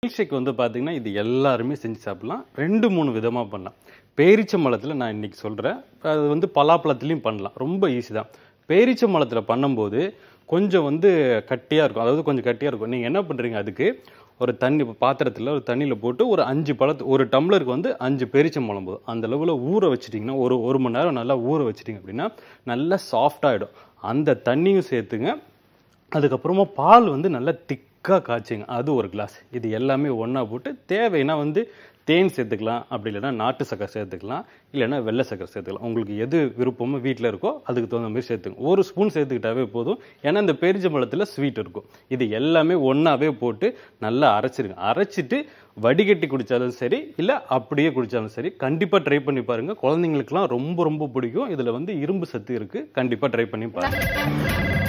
ஷேக் வந்து பார்த்தீங்கன்னா இது எல்லாருமே செஞ்சு சாப்பிடலாம். 2, 3 விதமா பண்ணலாம். பேரீச்சம்பழத்தில நான் இன்னைக்கு சொல்றேன். அது வந்து பலாப்பழத்திலயும் பண்ணலாம். ரொம்ப ஈஸி தான். பேரீச்சம்பழத்தில பண்ணும்போது கொஞ்சம் வந்து கட்டியா இருக்கும். அதாவது கொஞ்சம் கட்டியா இருக்கும். நீங்க என்ன பண்றீங்க அதுக்கு ஒரு தண்ணி பாத்திரத்தில ஒரு தண்ணியில போட்டு ஒரு 5 பழத்து ஒரு டம்ளருக்கு வந்து 5 பேரீச்சம்பழம் போதும். அந்த அளவுல ஊற வச்சுட்டீங்கன்னா, ஒரு 1 மணி நேரம் நல்லா ஊற வச்சுட்டீங்க அப்படின்னா, நல்லா சாஃப்ட் ஆயிடும். அந்த தண்ணியும் சேர்த்துங்க. அதுக்கப்புறமா பால் வந்து நல்லா திக்கா காய்ச்சுங்க. அது ஒரு கிளாஸ். இது எல்லாமே ஒண்ணா போட்டு தேவைன்னா வந்து தேன் சேர்த்துக்கலாம். அப்படி இல்லைன்னா நாட்டு சர்க்கரை சேர்த்துக்கலாம். இல்லைன்னா வெள்ளை சர்க்கரை சேர்த்துக்கலாம். உங்களுக்கு எது விருப்பமோ வீட்டில் இருக்கோ அதுக்கு தகுந்த மாதிரி சேர்த்துங்க. 1 ஸ்பூன் சேர்த்துக்கிட்டாவே போதும். ஏன்னா இந்த பேரிச்சம்பழத்தில் ஸ்வீட் இருக்கும். இது எல்லாமே ஒன்றாவே போட்டு நல்லா அரைச்சிருங்க. அரைச்சிட்டு வடிகட்டி குடித்தாலும் சரி, இல்லை அப்படியே குடித்தாலும் சரி, கண்டிப்பாக ட்ரை பண்ணி பாருங்கள். குழந்தைங்களுக்குலாம் ரொம்ப ரொம்ப பிடிக்கும். இதில் வந்து இரும்பு சத்து இருக்குது. கண்டிப்பாக ட்ரை பண்ணி பாருங்கள்.